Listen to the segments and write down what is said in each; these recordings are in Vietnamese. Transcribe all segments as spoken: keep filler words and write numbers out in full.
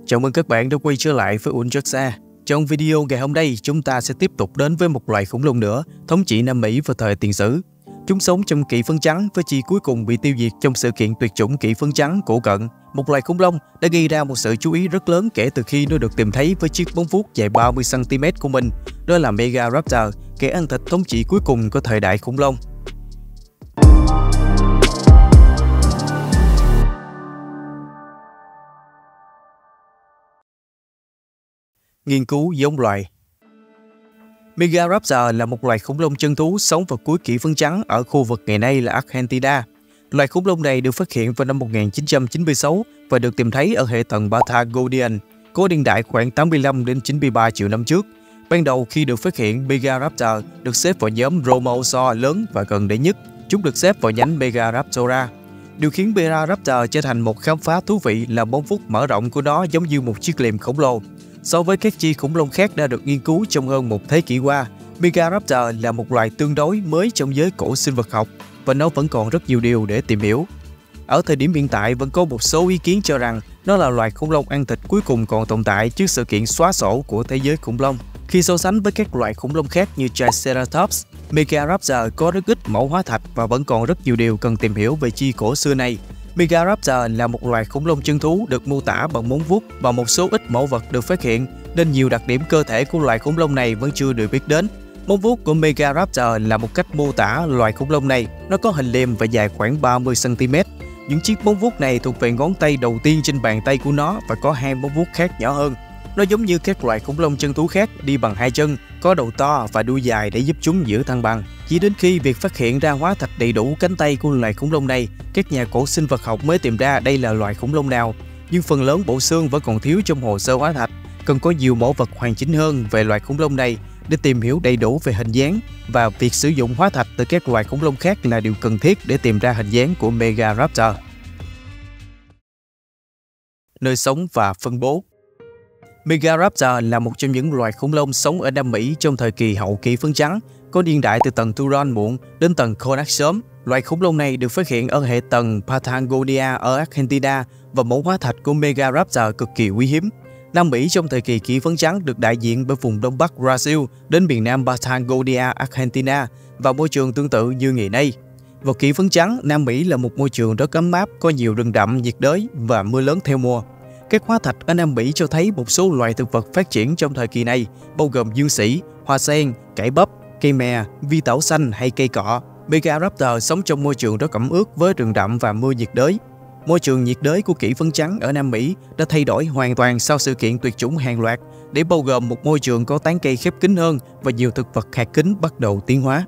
Chào mừng các bạn đã quay trở lại với Unchaxa. Trong video ngày hôm nay, chúng ta sẽ tiếp tục đến với một loài khủng long nữa, thống trị Nam Mỹ vào thời tiền sử. Chúng sống trong kỷ phấn trắng với chi cuối cùng bị tiêu diệt trong sự kiện tuyệt chủng kỷ phấn trắng cổ cận. Một loài khủng long đã gây ra một sự chú ý rất lớn kể từ khi nó được tìm thấy với chiếc móng vuốt dài ba mươi xăng ti mét của mình. Đó là Megaraptor, kẻ ăn thịt thống trị cuối cùng của thời đại khủng long. Nghiên cứu giống loài. Megaraptor là một loài khủng long chân thú sống vào cuối kỷ phấn trắng ở khu vực ngày nay là Argentina. Loài khủng long này được phát hiện vào năm một nghìn chín trăm chín mươi sáu và được tìm thấy ở hệ tầng Patagonian, có niên đại khoảng tám mươi lăm đến chín mươi ba triệu năm trước. Ban đầu khi được phát hiện, Megaraptor được xếp vào nhóm Dromaeosaur lớn và gần đây nhất. Chúng được xếp vào nhánh Megaraptora. Điều khiến Megaraptor trở thành một khám phá thú vị là móng vuốt mở rộng của nó giống như một chiếc liềm khổng lồ. So với các chi khủng long khác đã được nghiên cứu trong hơn một thế kỷ qua, Megaraptor là một loài tương đối mới trong giới cổ sinh vật học và nó vẫn còn rất nhiều điều để tìm hiểu. Ở thời điểm hiện tại, vẫn có một số ý kiến cho rằng nó là loài khủng long ăn thịt cuối cùng còn tồn tại trước sự kiện xóa sổ của thế giới khủng long. Khi so sánh với các loài khủng long khác như Triceratops, Megaraptor có rất ít mẫu hóa thạch và vẫn còn rất nhiều điều cần tìm hiểu về chi cổ xưa này. Megaraptor là một loài khủng long chân thú được mô tả bằng móng vuốt và một số ít mẫu vật được phát hiện, nên nhiều đặc điểm cơ thể của loài khủng long này vẫn chưa được biết đến. Móng vuốt của Megaraptor là một cách mô tả loài khủng long này. Nó có hình liềm và dài khoảng ba mươi xăng ti mét. Những chiếc móng vuốt này thuộc về ngón tay đầu tiên trên bàn tay của nó và có hai móng vuốt khác nhỏ hơn. Nó giống như các loài khủng long chân thú khác, đi bằng hai chân, có đầu to và đuôi dài để giúp chúng giữ thăng bằng. Chỉ đến khi việc phát hiện ra hóa thạch đầy đủ cánh tay của loài khủng long này, các nhà cổ sinh vật học mới tìm ra đây là loài khủng long nào. Nhưng phần lớn bộ xương vẫn còn thiếu trong hồ sơ hóa thạch. Cần có nhiều mẫu vật hoàn chỉnh hơn về loài khủng long này để tìm hiểu đầy đủ về hình dáng, và việc sử dụng hóa thạch từ các loài khủng long khác là điều cần thiết để tìm ra hình dáng của Megaraptor. Nơi sống và phân bố. Megaraptor là một trong những loài khủng long sống ở Nam Mỹ trong thời kỳ hậu kỷ phấn trắng, có niên đại từ tầng Turon muộn đến tầng Conax sớm. Loài khủng long này được phát hiện ở hệ tầng Patagonia ở Argentina và mẫu hóa thạch của Megaraptor cực kỳ quý hiếm. Nam Mỹ trong thời kỳ kỷ phấn trắng được đại diện bởi vùng đông bắc Brazil đến miền nam Patagonia, Argentina và môi trường tương tự như ngày nay. Vào kỷ phấn trắng, Nam Mỹ là một môi trường rất ấm áp, có nhiều rừng rậm nhiệt đới và mưa lớn theo mùa. Các hóa thạch ở Nam Mỹ cho thấy một số loài thực vật phát triển trong thời kỳ này, bao gồm dương sỉ, hoa sen, cải bắp, cây mè, vi tảo xanh hay cây cọ. Megaraptor sống trong môi trường rất ẩm ướt với rừng rậm và mưa nhiệt đới. Môi trường nhiệt đới của kỷ phấn trắng ở Nam Mỹ đã thay đổi hoàn toàn sau sự kiện tuyệt chủng hàng loạt, để bao gồm một môi trường có tán cây khép kín hơn và nhiều thực vật hạt kính bắt đầu tiến hóa.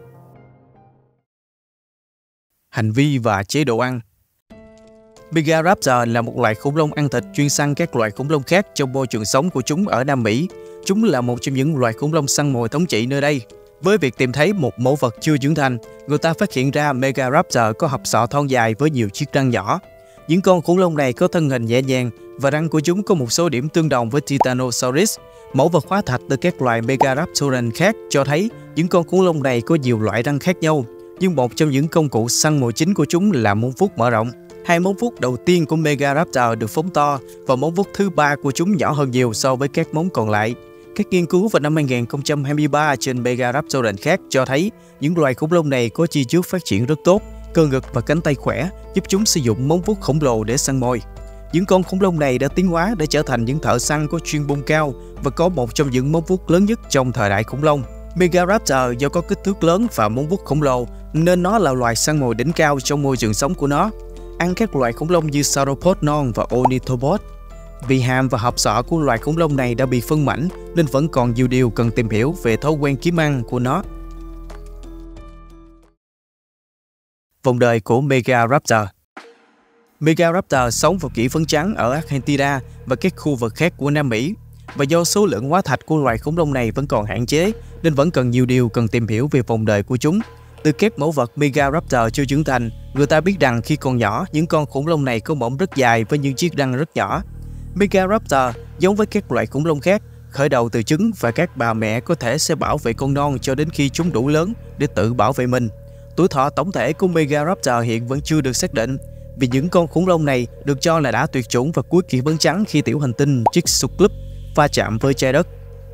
Hành vi và chế độ ăn. Megaraptor là một loài khủng long ăn thịt chuyên săn các loài khủng long khác trong môi trường sống của chúng ở Nam Mỹ. Chúng là một trong những loài khủng long săn mồi thống trị nơi đây. Với việc tìm thấy một mẫu vật chưa trưởng thành, người ta phát hiện ra Megaraptor có hộp sọ thon dài với nhiều chiếc răng nhỏ. Những con khủng long này có thân hình nhẹ nhàng và răng của chúng có một số điểm tương đồng với Titanosaurus. Mẫu vật hóa thạch từ các loài Megaraptoran khác cho thấy những con khủng long này có nhiều loại răng khác nhau, nhưng một trong những công cụ săn mồi chính của chúng là móng vuốt mở rộng. Hai móng vuốt đầu tiên của Megaraptor được phóng to và móng vuốt thứ ba của chúng nhỏ hơn nhiều so với các móng còn lại. Các nghiên cứu vào năm hai nghìn không trăm hai mươi ba trên Megaraptoran khác cho thấy những loài khủng long này có chi trước phát triển rất tốt, cơ ngực và cánh tay khỏe, giúp chúng sử dụng móng vuốt khổng lồ để săn mồi. Những con khủng long này đã tiến hóa để trở thành những thợ săn có chuyên môn cao và có một trong những móng vuốt lớn nhất trong thời đại khủng long. Megaraptor do có kích thước lớn và móng vuốt khổng lồ nên nó là loài săn mồi đỉnh cao trong môi trường sống của nó, ăn các loài khủng long như Sauropod non và Ornithopod. Vì hàm và hộp sọ của loài khủng long này đã bị phân mảnh nên vẫn còn nhiều điều cần tìm hiểu về thói quen kiếm ăn của nó. Vòng đời của Megaraptor. Megaraptor sống vào kỷ phấn trắng ở Argentina và các khu vực khác của Nam Mỹ. Và do số lượng hóa thạch của loài khủng long này vẫn còn hạn chế nên vẫn cần nhiều điều cần tìm hiểu về vòng đời của chúng. Từ các mẫu vật Megaraptor chưa trưởng thành, người ta biết rằng khi còn nhỏ, những con khủng long này có mỏm rất dài với những chiếc răng rất nhỏ. Megaraptor, giống với các loại khủng long khác, khởi đầu từ trứng và các bà mẹ có thể sẽ bảo vệ con non cho đến khi chúng đủ lớn để tự bảo vệ mình. Tuổi thọ tổng thể của Megaraptor hiện vẫn chưa được xác định. vì những con khủng long này được cho là đã tuyệt chủng vào cuối kỷ phấn trắng khi tiểu hành tinh Chicxulub va chạm với trái đất.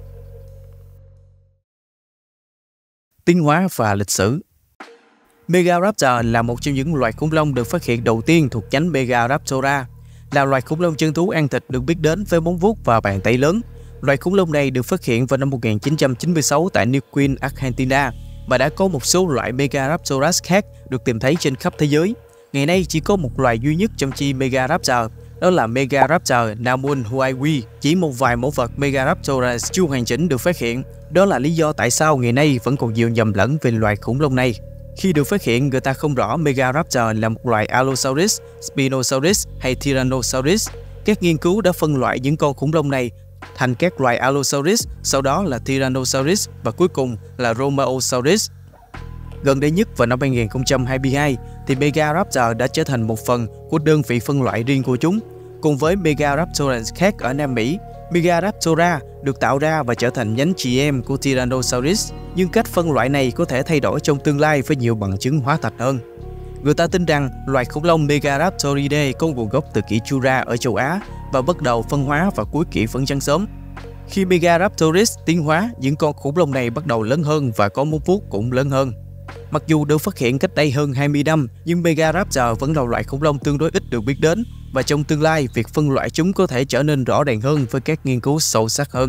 Tiến hóa và lịch sử. Megaraptor là một trong những loài khủng long được phát hiện đầu tiên thuộc nhánh Megaraptora, là loài khủng long chân thú ăn thịt được biết đến với móng vuốt và bàn tay lớn. Loài khủng long này được phát hiện vào năm một nghìn chín trăm chín mươi sáu tại Neuquén, Argentina và đã có một số loại Megaraptoras khác được tìm thấy trên khắp thế giới. Ngày nay chỉ có một loài duy nhất trong chi Megaraptor, đó là Megaraptor Namun Huayhui. Chỉ một vài mẫu vật Megaraptoras chưa hoàn chỉnh được phát hiện. Đó là lý do tại sao ngày nay vẫn còn nhiều nhầm lẫn về loài khủng long này. Khi được phát hiện, người ta không rõ Megaraptor là một loài Allosaurus, Spinosaurus hay Tyrannosaurus. Các nghiên cứu đã phân loại những con khủng long này thành các loài Allosaurus, sau đó là Tyrannosaurus và cuối cùng là Dromaeosaurus. Gần đây nhất vào năm hai nghìn không trăm hai mươi hai, thì Megaraptor đã trở thành một phần của đơn vị phân loại riêng của chúng. Cùng với Megaraptorans khác ở Nam Mỹ, Megaraptora được tạo ra và trở thành nhánh chị em của Tyrannosaurus, nhưng cách phân loại này có thể thay đổi trong tương lai với nhiều bằng chứng hóa thạch hơn. Người ta tin rằng loài khủng long Megaraptoridae có nguồn gốc từ kỷ Jura ở châu Á và bắt đầu phân hóa vào cuối kỷ phấn trắng sớm. Khi Megaraptoris tiến hóa, những con khủng long này bắt đầu lớn hơn và có móng vuốt cũng lớn hơn. Mặc dù được phát hiện cách đây hơn hai mươi năm, nhưng Megaraptor vẫn là loại khủng long tương đối ít được biết đến, và trong tương lai, việc phân loại chúng có thể trở nên rõ ràng hơn với các nghiên cứu sâu sắc hơn.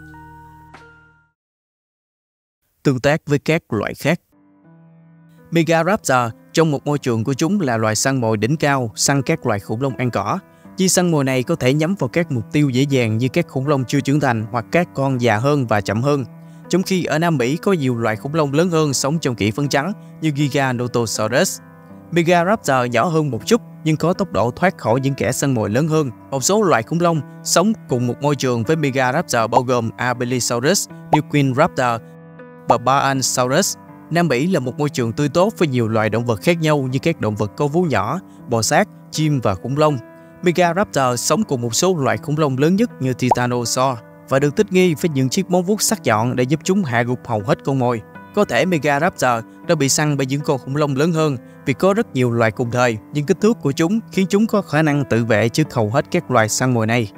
Tương tác với các loại khác. Megaraptor trong một môi trường của chúng là loài săn mồi đỉnh cao, săn các loài khủng long ăn cỏ. Chi săn mồi này có thể nhắm vào các mục tiêu dễ dàng như các khủng long chưa trưởng thành hoặc các con già hơn và chậm hơn. Trong khi ở Nam Mỹ có nhiều loài khủng long lớn hơn sống trong kỷ phấn trắng như Giganotosaurus. Megaraptor nhỏ hơn một chút nhưng có tốc độ thoát khỏi những kẻ săn mồi lớn hơn. Một số loài khủng long sống cùng một môi trường với Megaraptor bao gồm Abelisaurus, Neuquén Raptor và Balansaurus. Nam Mỹ là một môi trường tươi tốt với nhiều loài động vật khác nhau như các động vật có vú nhỏ, bò sát, chim và khủng long. Megaraptor sống cùng một số loài khủng long lớn nhất như Titanosaur và được thích nghi với những chiếc móng vuốt sắc nhọn để giúp chúng hạ gục hầu hết con mồi. Có thể Megaraptor đã bị săn bởi những con khủng long lớn hơn vì có rất nhiều loài cùng thời, nhưng kích thước của chúng khiến chúng có khả năng tự vệ trước hầu hết các loài săn mồi này.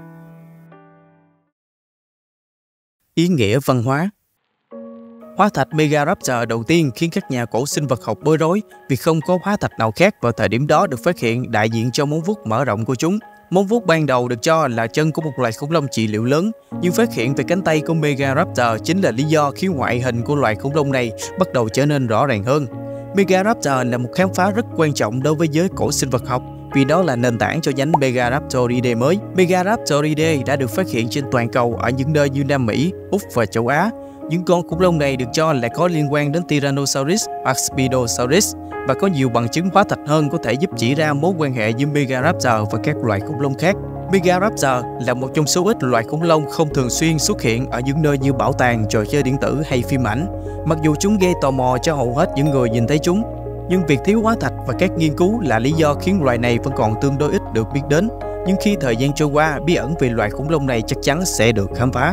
Ý nghĩa văn hóa. Hóa thạch Megaraptor đầu tiên khiến các nhà cổ sinh vật học bối rối vì không có hóa thạch nào khác vào thời điểm đó được phát hiện đại diện cho móng vuốt mở rộng của chúng. Móng vuốt ban đầu được cho là chân của một loài khủng long trị liệu lớn, nhưng phát hiện về cánh tay của Megaraptor chính là lý do khiến ngoại hình của loài khủng long này bắt đầu trở nên rõ ràng hơn. Megaraptor là một khám phá rất quan trọng đối với giới cổ sinh vật học vì đó là nền tảng cho nhánh Megaraptoridae mới. Megaraptoridae đã được phát hiện trên toàn cầu ở những nơi như Nam Mỹ, Úc và châu Á. Những con khủng long này được cho là có liên quan đến Tyrannosaurus hoặc Spinosaurus và có nhiều bằng chứng hóa thạch hơn có thể giúp chỉ ra mối quan hệ giữa Megaraptor và các loài khủng long khác. Megaraptor là một trong số ít loài khủng long không thường xuyên xuất hiện ở những nơi như bảo tàng, trò chơi điện tử hay phim ảnh. Mặc dù chúng gây tò mò cho hầu hết những người nhìn thấy chúng, nhưng việc thiếu hóa thạch và các nghiên cứu là lý do khiến loài này vẫn còn tương đối ít được biết đến. Nhưng khi thời gian trôi qua, bí ẩn về loài khủng long này chắc chắn sẽ được khám phá.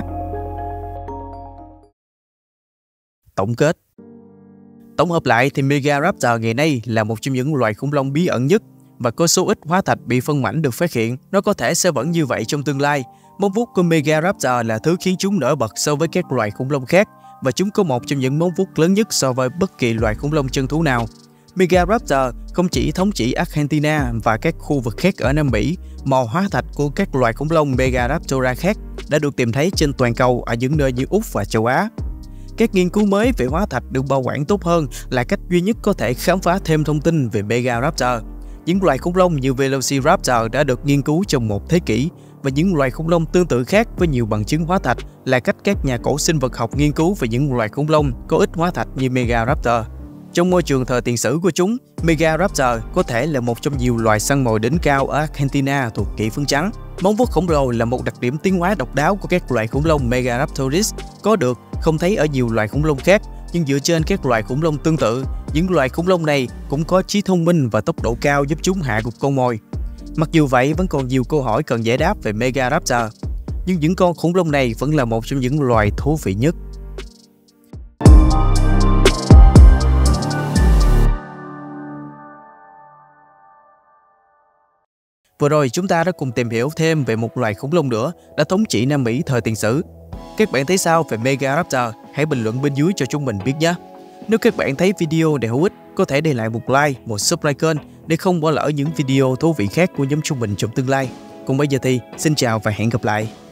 Tổng kết. Tổng hợp lại thì Megaraptor ngày nay là một trong những loài khủng long bí ẩn nhất và có số ít hóa thạch bị phân mảnh được phát hiện. Nó có thể sẽ vẫn như vậy trong tương lai. Móng vuốt của Megaraptor là thứ khiến chúng nổi bật so với các loài khủng long khác và chúng có một trong những móng vuốt lớn nhất so với bất kỳ loài khủng long chân thú nào. Megaraptor không chỉ thống trị Argentina và các khu vực khác ở Nam Mỹ, mỏ hóa thạch của các loài khủng long Megaraptora khác đã được tìm thấy trên toàn cầu ở những nơi như Úc và châu Á. Các nghiên cứu mới về hóa thạch được bảo quản tốt hơn là cách duy nhất có thể khám phá thêm thông tin về Megaraptor. Những loài khủng long như Velociraptor đã được nghiên cứu trong một thế kỷ và những loài khủng long tương tự khác với nhiều bằng chứng hóa thạch là cách các nhà cổ sinh vật học nghiên cứu về những loài khủng long có ít hóa thạch như Megaraptor. Trong môi trường thời tiền sử của chúng, Megaraptor có thể là một trong nhiều loài săn mồi đỉnh cao ở Argentina thuộc kỷ phấn trắng. Móng vuốt khổng lồ là một đặc điểm tiến hóa độc đáo của các loài khủng long Megaraptoris, có được không thấy ở nhiều loài khủng long khác, nhưng dựa trên các loài khủng long tương tự, những loài khủng long này cũng có trí thông minh và tốc độ cao giúp chúng hạ gục con mồi. Mặc dù vậy, vẫn còn nhiều câu hỏi cần giải đáp về Megaraptor, nhưng những con khủng long này vẫn là một trong những loài thú vị nhất. Vừa rồi chúng ta đã cùng tìm hiểu thêm về một loài khủng long nữa đã thống trị Nam Mỹ thời tiền sử. Các bạn thấy sao về Megaraptor? Hãy bình luận bên dưới cho chúng mình biết nhé. Nếu các bạn thấy video này hữu ích, có thể để lại một like, một subscribe kênh để không bỏ lỡ những video thú vị khác của nhóm chúng mình trong tương lai. Còn bây giờ thì xin chào và hẹn gặp lại.